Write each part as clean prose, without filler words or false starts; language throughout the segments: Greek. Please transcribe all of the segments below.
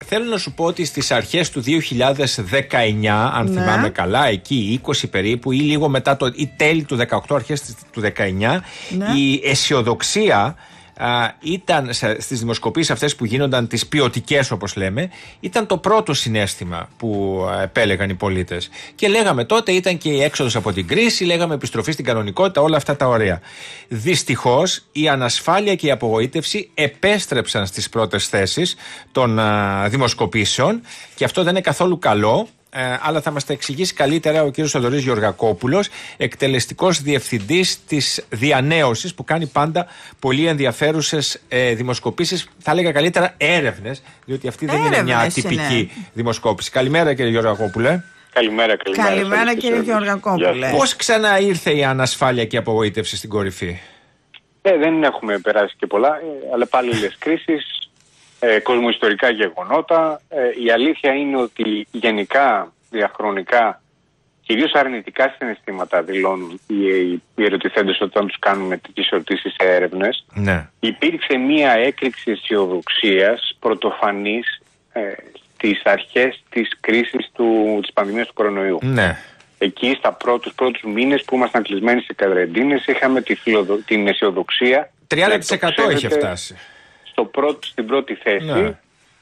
θέλω να σου πω ότι στις αρχές του 2019, αν θυμάμαι καλά, εκεί 20 περίπου ή λίγο μετά ή τέλη του 18, αρχές του 19, η αισιοδοξία ήταν στις δημοσκοπήσεις αυτές που γίνονταν, τις ποιοτικές όπως λέμε, ήταν το πρώτο συναίσθημα που επέλεγαν οι πολίτες. Και λέγαμε τότε, ήταν και η έξοδος από την κρίση, λέγαμε επιστροφή στην κανονικότητα, όλα αυτά τα ωραία. Δυστυχώς η ανασφάλεια και η απογοήτευση επέστρεψαν στις πρώτες θέσεις των δημοσκοπήσεων και αυτό δεν είναι καθόλου καλό. Αλλά θα μας τα εξηγήσει καλύτερα ο κύριος Θοδωρής Γεωργακόπουλος, εκτελεστικός διευθυντής της Διανέωσης, που κάνει πάντα πολύ ενδιαφέρουσες δημοσκοπήσεις, θα έλεγα καλύτερα έρευνες, διότι αυτή δεν είναι μια τυπική δημοσκόπηση. Καλημέρα κύριε Γεωργακόπουλε. Καλημέρα κύριε Γεωργακόπουλε. Πώς ξαναήρθε η ανασφάλεια και η απογοήτευση στην κορυφή? Δεν έχουμε περάσει και πολλά, αλλά πάλι λες κρίσεις. Κοσμοϊστορικά γεγονότα. Η αλήθεια είναι ότι γενικά, διαχρονικά, κυρίως αρνητικά συναισθήματα δηλώνουν οι ερωτηθέντες όταν τους κάνουμε τέτοιες ερωτήσεις σε έρευνες. Ναι. Υπήρξε μία έκρηξη αισιοδοξίας πρωτοφανής στις αρχές της κρίσης της πανδημίας του κορονοϊού. Ναι. Εκεί στους πρώτους μήνες που ήμασταν κλεισμένοι σε καραντίνες είχαμε την αισιοδοξία. 30% είχε φτάσει. Στην πρώτη θέση.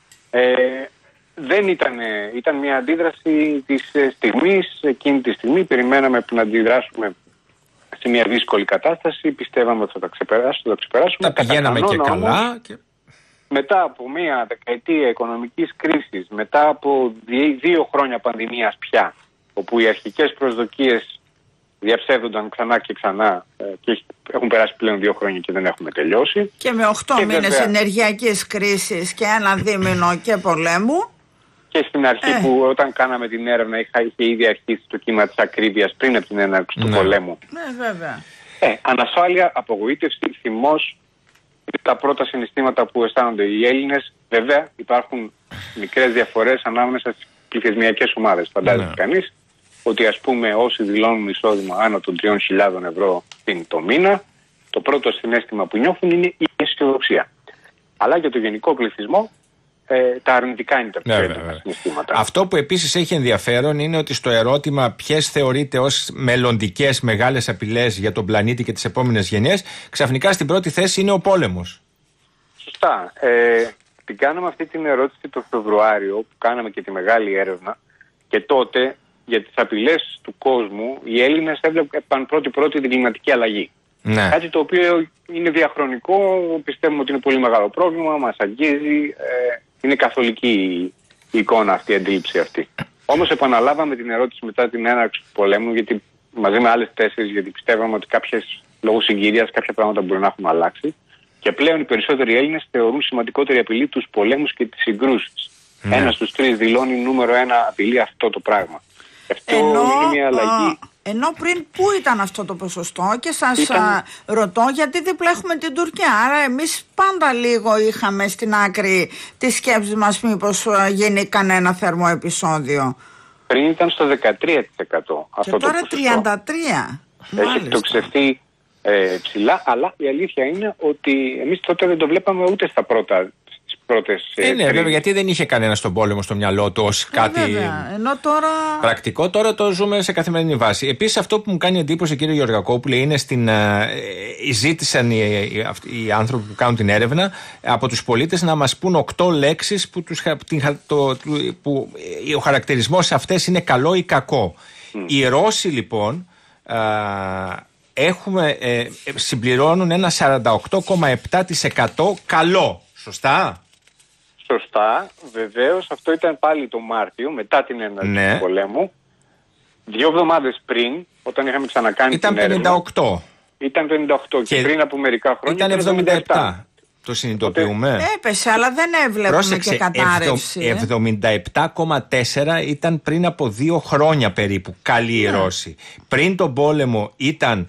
Δεν ήταν μια αντίδραση της στιγμής. Εκείνη τη στιγμή περιμέναμε να αντιδράσουμε σε μια δύσκολη κατάσταση. Πιστεύαμε ότι θα τα ξεπεράσουμε. Τα πηγαίναμε και καλά. Μετά από μια δεκαετία οικονομικής κρίσης, μετά από 2 χρόνια πανδημίας πια, όπου οι αρχικές προσδοκίες διαψεύδονταν ξανά και ξανά και έχουν περάσει πλέον 2 χρόνια και δεν έχουμε τελειώσει. Και με 8 μήνες ενεργειακής κρίσης και 1 δίμηνο και πολέμου. Και στην αρχή που όταν κάναμε την έρευνα είχε ήδη αρχίσει το κύμα της ακρίβειας πριν από την έναρξη του πολέμου. Ναι, βέβαια. Ανασφάλεια, απογοήτευση, θυμός, τα πρώτα συναισθήματα που αισθάνονται οι Έλληνες. Βέβαια υπάρχουν μικρές διαφορές ανάμεσα στις πληθυσμιακές ομάδες. Φαντάζεται κανείς ότι ας πούμε όσοι δηλώνουν εισόδημα άνω των 3.000 ευρώ το μήνα, το πρώτο συναίσθημα που νιώθουν είναι η αισιοδοξία. Αλλά για το γενικό πληθυσμό τα αρνητικά είναι τα πιο έντονα συναισθήματα. Αυτό που επίσης έχει ενδιαφέρον είναι ότι στο ερώτημα ποιες θεωρείται ως μελλοντικές μεγάλες απειλές για τον πλανήτη και τις επόμενες γενιές, ξαφνικά στην πρώτη θέση είναι ο πόλεμος. Σωστά. Την κάναμε αυτή την ερώτηση το Φεβρουάριο που κάναμε και τη μεγάλη έρευνα και τότε για τις απειλές του κόσμου οι Έλληνες έβλεπαν πρώτη την κλιματική αλλαγή. Ναι. Κάτι το οποίο είναι διαχρονικό, πιστεύουμε ότι είναι πολύ μεγάλο πρόβλημα, μας αγγίζει, είναι καθολική η εικόνα αυτή, η αντίληψη αυτή. Όμως επαναλάβαμε την ερώτηση μετά την έναρξη του πολέμου, γιατί μαζί με άλλες 4, γιατί πιστεύαμε ότι λόγω συγκυρίας κάποια πράγματα μπορεί να έχουν αλλάξει. Και πλέον οι περισσότεροι Έλληνες θεωρούν σημαντικότερη απειλή τους πολέμους και τις συγκρούσεις. Ναι. 1 στους 3 δηλώνει νούμερο 1 απειλή αυτό το πράγμα. Αυτό είναι μια αλλαγή. Ενώ πριν πού ήταν αυτό το ποσοστό και σας ρωτώ γιατί δίπλα έχουμε την Τουρκία. Άρα εμείς πάντα λίγο είχαμε στην άκρη τη σκέψη μας μήπως γίνει κανένα θερμό επεισόδιο. Πριν ήταν στο 13% αυτό και τώρα το ποσοστό. 33%. Έχει εκτοξευθεί ψηλά, αλλά η αλήθεια είναι ότι εμείς τότε δεν το βλέπαμε ούτε στις πρώτες. Ναι, βέβαια, γιατί δεν είχε κανένα στον πόλεμο στο μυαλό του ως κάτι πρακτικό. Τώρα το ζούμε σε καθημερινή βάση. Επίσης, αυτό που μου κάνει εντύπωση, κύριε Γεωργακόπουλε, είναι ζήτησαν οι άνθρωποι που κάνουν την έρευνα από τους πολίτες να μας πούν 8 λέξεις που ο χαρακτηρισμός αυτές είναι καλό ή κακό. Οι Ρώσοι, λοιπόν, συμπληρώνουν ένα 48,7% καλό. Σωστά. Σωστά, βεβαίως. Αυτό ήταν πάλι το Μάρτιο, μετά την έναρξη του πολέμου. 2 εβδομάδες πριν, όταν είχαμε ξανακάνει την έρευνα. Ήταν 58. Ήταν 58 και πριν από μερικά χρόνια ήταν 77. Το συνειδητοποιούμε. Έπεσε, αλλά δεν έβλεπαμε και κατάρρευση. 77,4 ήταν πριν από 2 χρόνια περίπου. Καλή η Ρώση. Πριν τον πόλεμο ήταν,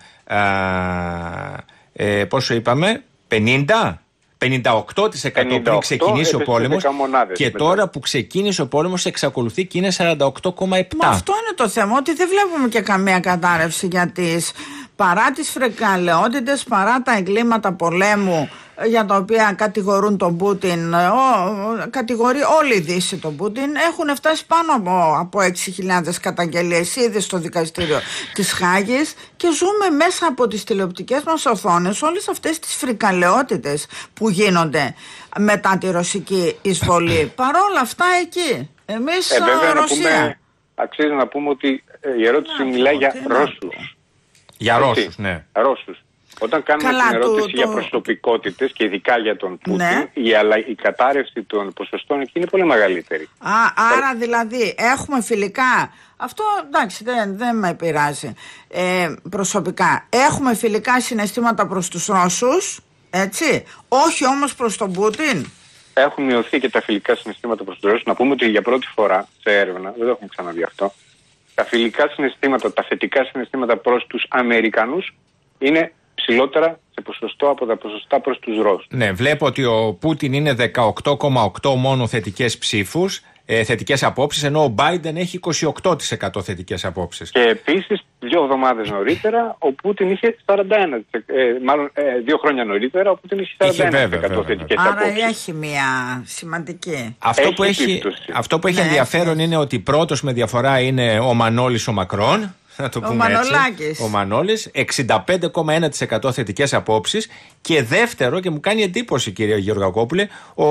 πόσο είπαμε, 50%. 58% πριν ξεκινήσει ο πόλεμος και μετά. Τώρα που ξεκίνησε ο πόλεμος εξακολουθεί και είναι 48,7%. Αυτό είναι το θέμα, ότι δεν βλέπουμε και καμία κατάρρευση για τις παρά τις φρικαλαιότητες, παρά τα εγκλήματα πολέμου για τα οποία κατηγορούν τον Πούτιν, κατηγορεί όλη η Δύση τον Πούτιν, έχουν φτάσει πάνω από 6.000 καταγγελίες ήδη στο δικαστήριο της Χάγης και ζούμε μέσα από τις τηλεοπτικές μας οθόνες όλες αυτές τις φρικαλαιότητες που γίνονται μετά τη ρωσική εισβολή. Παρόλα αυτά εκεί, εμείς Ρωσία. Αξίζει να πούμε ότι η ερώτηση μιλάει για Ρώσους. Για Ρώσους, ναι. Ρώσους. Όταν κάνουμε την ερώτηση για προσωπικότητες και ειδικά για τον Πούτιν, ναι, η κατάρρευση των ποσοστών εκεί είναι πολύ μεγαλύτερη. Άρα δηλαδή έχουμε φιλικά, αυτό εντάξει δεν με πειράζει προσωπικά, έχουμε φιλικά συναισθήματα προς τους Ρώσους, έτσι, όχι όμως προς τον Πούτιν. Έχουν μειωθεί και τα φιλικά συναισθήματα προς τους Ρώσους. Να πούμε ότι για πρώτη φορά σε έρευνα, δεν το έχουμε ξαναδεί αυτό, τα φιλικά συναισθήματα, τα θετικά συναισθήματα προς τους Αμερικανούς είναι ψηλότερα σε ποσοστό από τα ποσοστά προς τους Ρώσους. Ναι, βλέπω ότι ο Πούτιν είναι 18,8 μόνο θετικές ψήφους, θετικές απόψεις, ενώ ο Biden έχει 28% θετικές απόψεις. Και επίσης 2 εβδομάδες νωρίτερα ο Πούτιν είχε 41%, μάλλον 2 χρόνια νωρίτερα ο Πούτιν είχε 41% θετικές απόψεις. Άρα έχει μια σημαντική. Αυτό που έχει ενδιαφέρον είναι ότι πρώτος με διαφορά είναι ο Μανώλης ο Μακρόν. Να το πούμε έτσι. Ο Μανώλης, 65,1% θετικές απόψεις. Και δεύτερο, και μου κάνει εντύπωση κυρία Γεωργακόπουλε,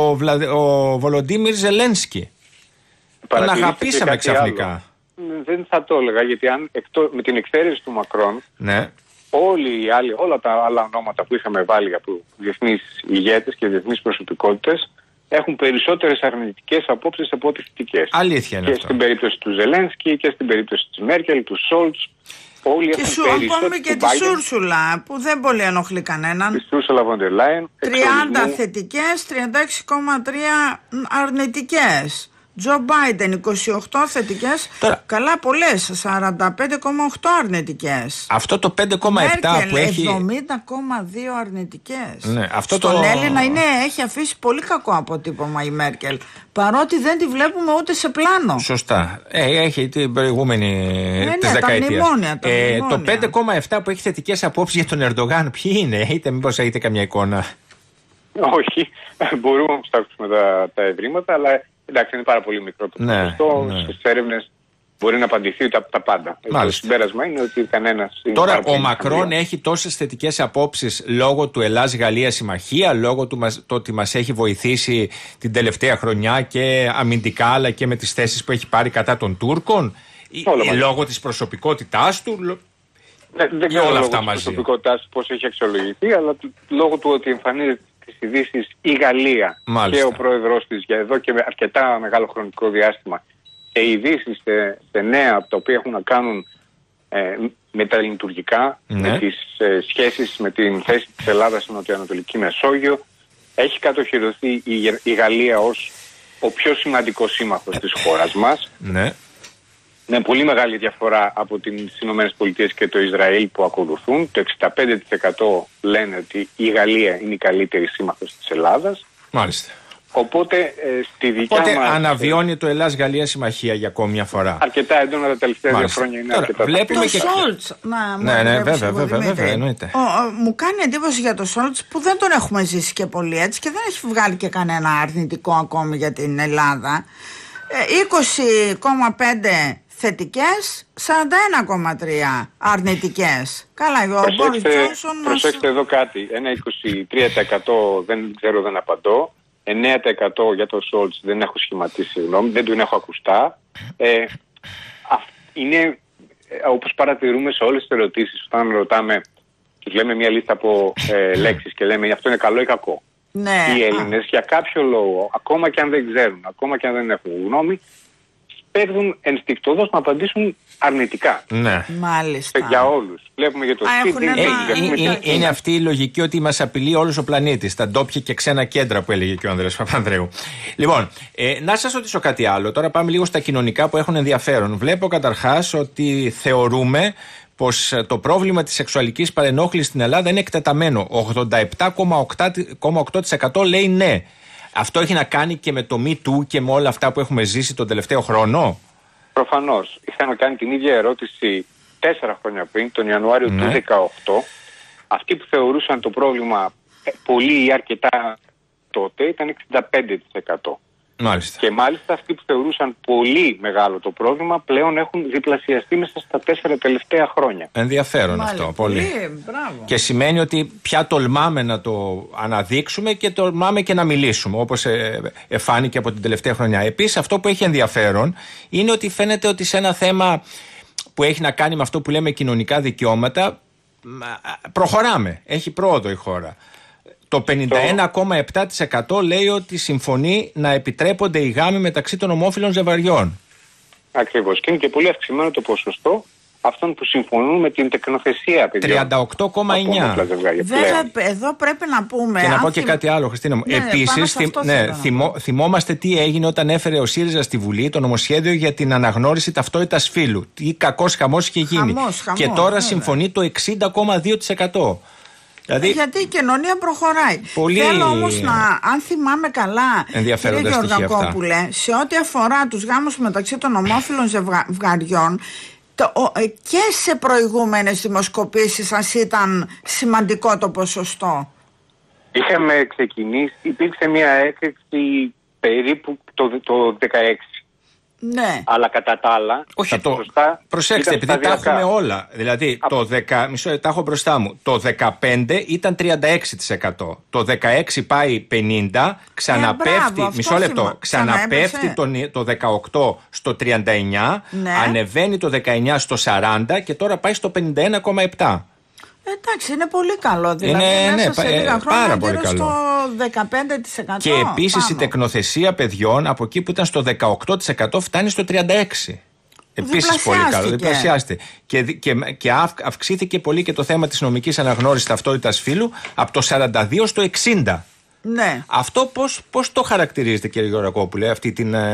ο Βολοντίμιρ Ζελένσκι. Τον αγαπήσαμε ξαφνικά. Άλλο. Δεν θα το έλεγα, γιατί με την εξαίρεση του Μακρόν, ναι, όλα τα άλλα ονόματα που είχαμε βάλει από διεθνείς ηγέτες και διεθνείς προσωπικότητες έχουν περισσότερες αρνητικές απόψεις από ό,τι θετικές. Αλήθεια είναι και αυτό. Στην περίπτωση του Ζελένσκι και στην περίπτωση της Μέρκελ, του Σόλτς. Όλοι έχουν περισσότερες. Και τη Σούρσουλα που δεν πολύ ενοχλεί κανέναν. Τη Σούρσουλα Βοντερ Λάιεν. 30 θετικές, 36,3 αρνητικές. Τζο Μπάιντεν 28 θετικές, καλά πολλές, 45,8 αρνητικές. Αυτό το 5,7 που έχει... 70,2 αρνητικές. Ναι, αυτό στον Έλληνα έχει αφήσει πολύ κακό αποτύπωμα η Μέρκελ, παρότι δεν τη βλέπουμε ούτε σε πλάνο. Σωστά. Έχει την προηγούμενη της δεκαετίας. Το 5,7 που έχει θετικές απόψεις για τον Ερντογάν, ποιοι είναι, μήπως έχετε καμιά εικόνα? Όχι, μπορούμε να ψάξουμε τα ευρήματα, αλλά εντάξει, είναι πάρα πολύ μικρό το ποσοστό. Ναι. Στις έρευνες μπορεί να απαντηθεί τα πάντα. Το συμπέρασμα είναι ότι κανένας. Τώρα, ο Μακρόν έχει τόσες θετικές απόψεις λόγω του Ελλάς-Γαλλία συμμαχία, λόγω του ότι μας έχει βοηθήσει την τελευταία χρονιά και αμυντικά, αλλά και με τις θέσεις που έχει πάρει κατά των Τούρκων, λόγω της προσωπικότητάς του. Δεν ξέρω όλα αυτά μαζί. Της προσωπικότητάς πώς έχει αξιολογηθεί, αλλά λόγω του ότι εμφανίζεται τις ειδήσεις η Γαλλία. Μάλιστα. Και ο πρόεδρος της για εδώ και με αρκετά μεγάλο χρονικό διάστημα, και οι ειδήσεις σε νέα τα οποία έχουν να κάνουν με τα λειτουργικά, με τις σχέσεις, με την θέση της Ελλάδας στην Νοτιοανατολική Μεσόγειο, έχει κατοχυρωθεί η Γαλλία ως ο πιο σημαντικός σύμμαχος της χώρας μας. Ναι. Με πολύ μεγάλη διαφορά από τις Ηνωμένες Πολιτείες και το Ισραήλ που ακολουθούν. Το 65% λένε ότι η Γαλλία είναι η καλύτερη σύμμαχος της Ελλάδας. Μάλιστα. Οπότε στη δικιά μας... αναβιώνει το Ελλάς-Γαλλία συμμαχία για ακόμη μια φορά. Αρκετά έντονα τα τελευταία 2 χρόνια είναι. Αρκετά. Βλέπουμε και... Σόλτς, ναι, βέβαια, εννοείται. Μου κάνει εντύπωση για το Σόλτς που δεν τον έχουμε ζήσει και πολύ έτσι και δεν έχει βγάλει και κανένα αρνητικό ακόμη για την Ελλάδα. 20,5 θετικές, 41,3 αρνητικές. Καλά, ο Μπόρις Τζόνσον μας... Προσέξτε εδώ κάτι. Ένα 23% δεν απαντώ. 9% για το Σόλτς δεν έχω σχηματίσει γνώμη, δεν τον έχω ακουστά. Είναι όπως παρατηρούμε σε όλες τις ερωτήσεις, όταν ρωτάμε, τους λέμε μια λίστα από λέξεις και λέμε αυτό είναι καλό ή κακό. Ναι. Οι Έλληνες για κάποιο λόγο, ακόμα και αν δεν ξέρουν, ακόμα και αν δεν έχουν γνώμη, παίρνουν ενστικτωδώς να απαντήσουν αρνητικά. Ναι. Μάλιστα. Για όλους. Βλέπουμε για το σπίτι. Είναι αυτή η λογική ότι μας απειλεί όλος ο πλανήτης. Τα ντόπια και ξένα κέντρα που έλεγε και ο Ανδρέας Παπανδρέου. Λοιπόν, να σας ρωτήσω κάτι άλλο. Τώρα πάμε λίγο στα κοινωνικά που έχουν ενδιαφέρον. Βλέπω καταρχάς ότι θεωρούμε πως το πρόβλημα της σεξουαλικής παρενόχλησης στην Ελλάδα είναι εκτεταμένο. 87,8% λέει ναι. Αυτό έχει να κάνει και με το Me Too και με όλα αυτά που έχουμε ζήσει τον τελευταίο χρόνο? Προφανώς. Είχαμε κάνει την ίδια ερώτηση 4 χρόνια πριν, τον Ιανουάριο του 2018, αυτοί που θεωρούσαν το πρόβλημα πολύ ή αρκετά τότε ήταν 65%. Μάλιστα. Και μάλιστα αυτοί που θεωρούσαν πολύ μεγάλο το πρόβλημα πλέον έχουν διπλασιαστεί μέσα στα 4 τελευταία χρόνια. Ενδιαφέρον αυτό. Πολύ. Μπράβο. Και σημαίνει ότι πια τολμάμε να το αναδείξουμε και τολμάμε και να μιλήσουμε, όπως εφάνηκε από την τελευταία χρονιά. Επίσης, αυτό που έχει ενδιαφέρον είναι ότι φαίνεται ότι σε ένα θέμα που έχει να κάνει με αυτό που λέμε κοινωνικά δικαιώματα, προχωράμε. Έχει πρόοδο η χώρα. Το 51,7% λέει ότι συμφωνεί να επιτρέπονται οι γάμοι μεταξύ των ομόφυλων ζευγαριών. Ακριβώς. Και είναι και πολύ αυξημένο το ποσοστό αυτών που συμφωνούν με την τεκνοθεσία παιδιών. 38,9%. Βέβαια, εδώ πρέπει να πούμε. Και να πω και κάτι άλλο, Χριστίνα μου. Επίσης, θυμόμαστε τι έγινε όταν έφερε ο ΣΥΡΙΖΑ στη Βουλή το νομοσχέδιο για την αναγνώριση ταυτότητας φύλου. Τι κακός χαμός είχε γίνει. Και τώρα συμφωνεί το 60,2%. Δηλαδή, γιατί η κοινωνία προχωράει. Θέλω όμως αν θυμάμαι καλά, κύριε Γεωργακόπουλε, σε ό,τι αφορά τους γάμους μεταξύ των ομόφυλων ζευγαριών, και σε προηγούμενες δημοσκοπήσεις σας ήταν σημαντικό το ποσοστό? Είχαμε ξεκινήσει, υπήρξε μια έκρηξη περίπου το 16. Ναι. Αλλά κατά τα άλλα. Όχι, προσέξτε, επειδή τα έχουμε όλα. Δηλαδή, μισό λεπτό, τα έχω μπροστά μου. Το 15 ήταν 36%. Το 16 πάει 50%, ξαναπέφτει. Μισό λεπτό. Ξαναπέφτει το 18 στο 39%, ανεβαίνει το 19 στο 40% και τώρα πάει στο 51,7%. Εντάξει, είναι πολύ καλό. Δηλαδή, μέσα σε λίγα χρόνια πάρα πολύ καλό. Στο 15%. Και επίσης η τεκνοθεσία παιδιών από εκεί που ήταν στο 18% φτάνει στο 36%. Επίσης πολύ καλό. Διπλασιάστηκε. Και αυξήθηκε πολύ και το θέμα της νομικής αναγνώρισης ταυτότητας φύλου από το 42% στο 60%. Ναι. Αυτό πώς το χαρακτηρίζετε, κύριε Γεωργακόπουλε, αυτή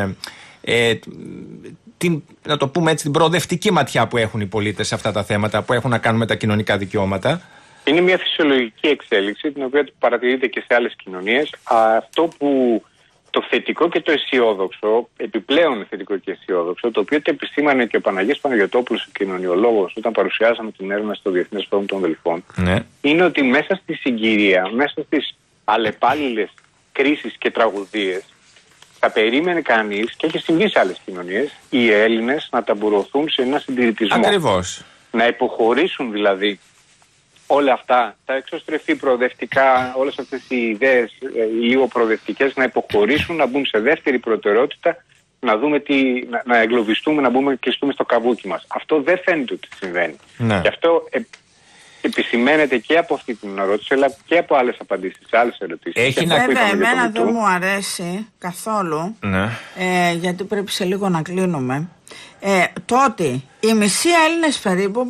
να το πούμε έτσι, την προοδευτική ματιά που έχουν οι πολίτες σε αυτά τα θέματα που έχουν να κάνουν με τα κοινωνικά δικαιώματα? Είναι μια φυσιολογική εξέλιξη, την οποία παρατηρείται και σε άλλες κοινωνίες. Αυτό που το θετικό και το αισιόδοξο, επιπλέον θετικό και αισιόδοξο, το οποίο το επισήμανε και ο Παναγιώτης Παναγιωτόπουλος, ο κοινωνιολόγος, όταν παρουσιάσαμε την έρευνα στο Διεθνές Φόρουμ των Δελφών, είναι ότι μέσα στη συγκυρία, μέσα στις αλλεπάλληλες κρίσεις και τραγωδίες, θα περίμενε κανείς, και έχει συμβεί σε άλλες κοινωνίες, οι Έλληνες να ταμπουρωθούν σε ένα συντηρητισμό. Ακριβώς. Να υποχωρήσουν δηλαδή όλα αυτά, τα εξωστρεφή προοδευτικά, όλες αυτές οι ιδέες λίγο προοδευτικές, να υποχωρήσουν, να μπουν σε δεύτερη προτεραιότητα, να δούμε να εγκλωβιστούμε, να μπούμε κλειστούμε στο καβούκι μας. Αυτό δεν φαίνεται ότι συμβαίνει. Ναι. Γι' αυτό επισημαίνεται και από αυτή την ερώτηση, αλλά και από άλλες απαντήσεις, σε άλλες ερωτήσεις. Βέβαια, εμένα δεν μου αρέσει καθόλου, γιατί πρέπει σε λίγο να κλείνουμε. Τότε οι μισοί Έλληνες περίπου,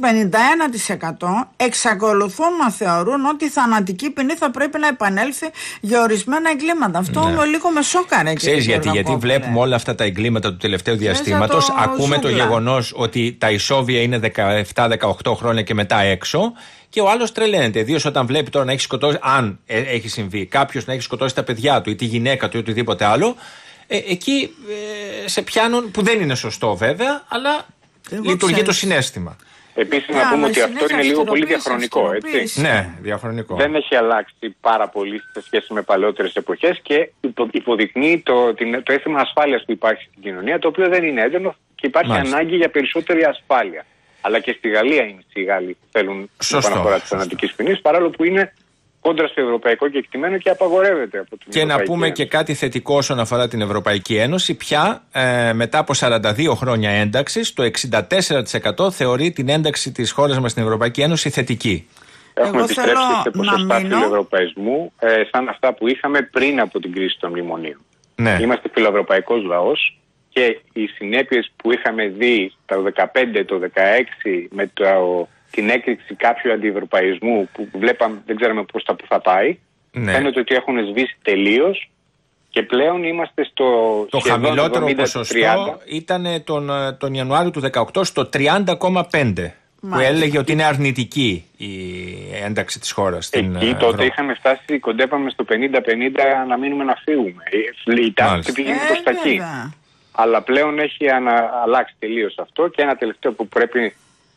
51%, εξακολουθούν να θεωρούν ότι η θανατική ποινή θα πρέπει να επανέλθει για ορισμένα εγκλήματα. Αυτό λίγο με σώκαρε. Ξέρεις γιατί βλέπουμε όλα αυτά τα εγκλήματα του τελευταίου διαστήματος, ακούμε το γεγονός ότι τα ισόβια είναι 17-18 χρόνια και μετά έξω. Και ο άλλος τρελαίνεται. Ιδίως όταν βλέπει τώρα να έχει σκοτώσει, αν έχει συμβεί, κάποιος να έχει σκοτώσει τα παιδιά του ή τη γυναίκα του ή οτιδήποτε άλλο, εκεί σε πιάνουν, που δεν είναι σωστό βέβαια, αλλά λειτουργεί το συναίσθημα. Επίσης να πούμε ότι αυτό είναι λίγο πολύ διαχρονικό, έτσι. Ναι, διαχρονικό. Δεν έχει αλλάξει πάρα πολύ σε σχέση με παλαιότερες εποχές και υποδεικνύει το αίσθημα ασφάλειας που υπάρχει στην κοινωνία, το οποίο δεν είναι έντονο και υπάρχει ανάγκη για περισσότερη ασφάλεια. Αλλά και στη Γαλλία οι Γάλλοι θέλουν την επαναφορά της θανατικής ποινής, παρόλο που είναι κόντρα στο ευρωπαϊκό κεκτημένο και απαγορεύεται από την Ευρωπαϊκή Ένωση. Και να πούμε και κάτι θετικό όσον αφορά την Ευρωπαϊκή Ένωση. Πια μετά από 42 χρόνια ένταξης, το 64% θεωρεί την ένταξη της χώρας μας στην Ευρωπαϊκή Ένωση θετική. Έχουμε επιστρέψει σε ποσοστά φιλοευρωπαϊσμού σαν αυτά που είχαμε πριν από την κρίση των μνημονίων. Ναι. Είμαστε φιλοευρωπαϊκός λαός. Και οι συνέπειες που είχαμε δει το 2015, το 2016 με την έκρηξη κάποιου αντιευρωπαϊσμού που βλέπαμε, δεν ξέραμε πώς θα πάει, φαίνεται ότι έχουν σβήσει τελείως και πλέον είμαστε στο το χαμηλότερο ποσοστό ήταν τον Ιανουάριο του 2018 στο 30,5%. Που έλεγε ότι είναι αρνητική η ένταξη της χώρας στην Εκεί τότε είχαμε φτάσει, κοντέπαμε στο 50-50 να μείνουμε να φύγουμε. Η τάση πήγαινε προς τα εκεί. Αλλά πλέον έχει αλλάξει τελείως αυτό και ένα τελευταίο που πρέπει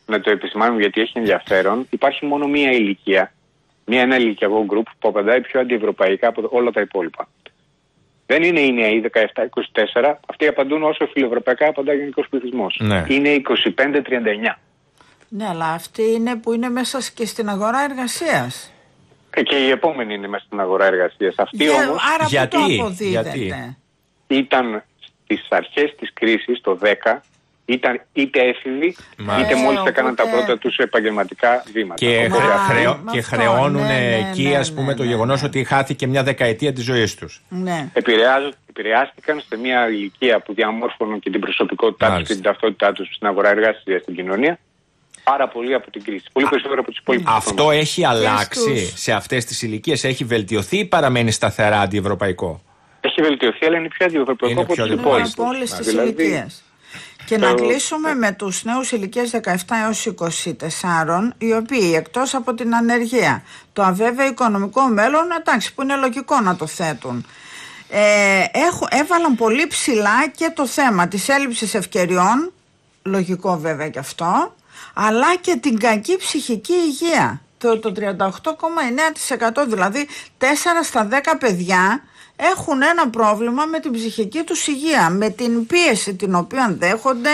να το επισημάνουμε γιατί έχει ενδιαφέρον. Υπάρχει μόνο μία ηλικία, ένα ηλικιακό γκρουπ που απαντάει πιο αντιευρωπαϊκά από όλα τα υπόλοιπα. Δεν είναι οι νέοι 17-24, αυτοί απαντούν όσο φιλευρωπαϊκά απαντάει ο γενικός πληθυσμός. Ναι. Είναι 25-39. Ναι, αλλά αυτοί είναι που είναι μέσα και στην αγορά εργασίας. Και οι επόμενοι είναι μέσα στην αγορά εργασίας. Αυτοί όμως. Άρα γιατί, που το αποδίδεται. γιατί. Ήταν στις αρχές της κρίσης, το 10, ήταν είτε έφηβοι, είτε μόλις έκαναν τα πρώτα τους επαγγελματικά βήματα. Και χρεώνουν εκεί, ας πούμε, το γεγονός ότι χάθηκε μια δεκαετία της ζωής τους. Ναι. Επηρεάστηκαν σε μια ηλικία που διαμόρφωναν και την προσωπικότητά τους και την ταυτότητά τους στην αγορά εργασίας, στην κοινωνία, πάρα πολύ από την κρίση. Πολύ περισσότερο από τις υπόλοιπες. Αυτό έχει αλλάξει σε αυτές τις ηλικίες, έχει βελτιωθεί ή παραμένει σταθερά αντιευρωπαϊκό? Έχει βελτιωθεί, αλλά είναι πιο αντιευρωπαϊκό από τις υπόλοιπες. Από όλες τις ηλικίες. Και να κλείσουμε με τους νέους ηλικίες 17 έως 24, οι οποίοι εκτός από την ανεργία, το αβέβαιο οικονομικό μέλλον, εντάξει, που είναι λογικό να το θέτουν, έβαλαν πολύ ψηλά και το θέμα της έλλειψης ευκαιριών, λογικό βέβαια και αυτό, αλλά και την κακή ψυχική υγεία. Το 38,9%, δηλαδή 4 στα 10 παιδιά έχουν ένα πρόβλημα με την ψυχική τους υγεία, με την πίεση την οποία δέχονται.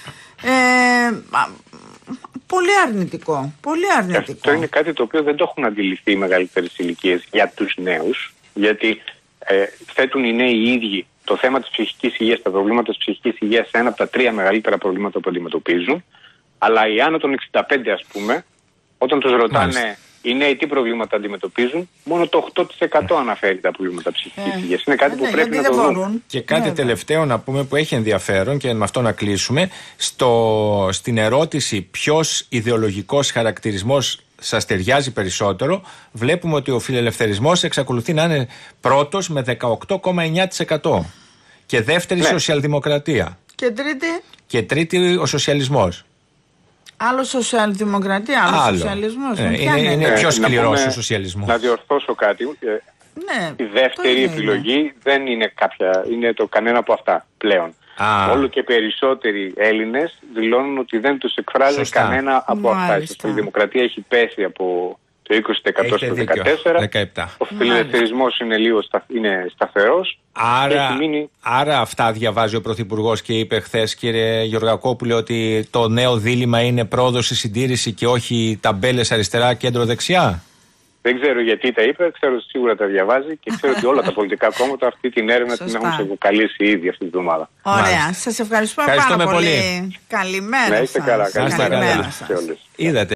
Πολύ αρνητικό. Πολύ αρνητικό. Αυτό είναι κάτι το οποίο δεν το έχουν αντιληφθεί οι μεγαλύτερες ηλικίες για τους νέους, γιατί θέτουν οι νέοι οι ίδιοι το θέμα της ψυχικής υγείας, τα προβλήματα της ψυχικής υγείας σε ένα από τα 3 μεγαλύτερα προβλήματα που αντιμετωπίζουν, αλλά οι άνω των 65, ας πούμε, όταν τους ρωτάνε οι νέοι τι προβλήματα αντιμετωπίζουν, μόνο το 8% αναφέρει τα προβλήματα ψυχικής υγείας. Είναι κάτι που πρέπει να το δουν. Και κάτι τελευταίο να πούμε που έχει ενδιαφέρον και με αυτό να κλείσουμε. Στην ερώτηση ποιος ιδεολογικός χαρακτηρισμός σας ταιριάζει περισσότερο, βλέπουμε ότι ο φιλελευθερισμός εξακολουθεί να είναι πρώτος με 18,9% και δεύτερη σοσιαλδημοκρατία. Και τρίτη ο σοσιαλισμός. Άλλο σοσιαλδημοκρατία, άλλο σοσιαλισμός. Είναι πιο σκληρός ο σοσιαλισμός. Να διορθώσω κάτι. Η δεύτερη επιλογή δεν είναι είναι το κανένα από αυτά πλέον. Όλο και περισσότεροι Έλληνες δηλώνουν ότι δεν τους εκφράζει κανένα από αυτά. Η σοσιαλδημοκρατία έχει πέσει από το 20% στο 14%. Ο φιλελευθερισμός είναι σταθερός. Άρα αυτά διαβάζει ο Πρωθυπουργός και είπε χθες, κύριε Γεωργακόπουλε, ότι το νέο δίλημμα είναι πρόδοση, συντήρηση και όχι ταμπέλες αριστερά, κέντρο, δεξιά. Δεν ξέρω γιατί τα είπε, ξέρω ότι σίγουρα τα διαβάζει και ξέρω ότι όλα τα πολιτικά κόμματα αυτή την έρευνα την έχουν αποκαλύψει ήδη αυτή την εβδομάδα. Ωραία, σας ευχαριστούμε πάρα πολύ. Καλημέρα σας. Να είστε καλά. Καλημέρα σε όλες. Είδατε.